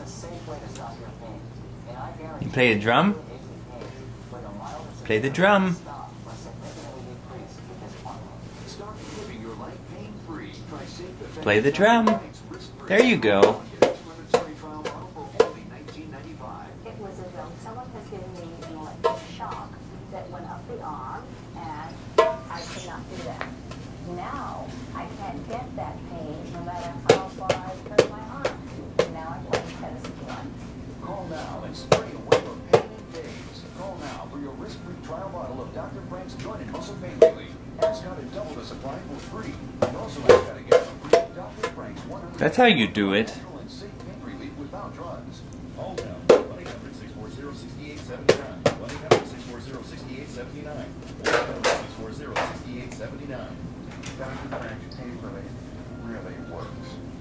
You play a drum? Play the drum. Play the drum. There you go. It was as though someone has given me an electric shock that went up the arm, and I could not do that. Now, I can't get that pain no matter how far I turn my arm. And now I play tennis again. Call now and spray away your pain in days. Call now for your risk-free trial bottle of Dr. Frank's Joint and Muscle Pain Relief. Ask how to double the supply for free. And also ask how to get free Dr. Frank's 100% That's how you do it. natural and safe pain relief without drugs. Call now, 1-800-640-6879, 1-800-640-6879, 1-800-640-6879. Dr. Frank's pain relief really works.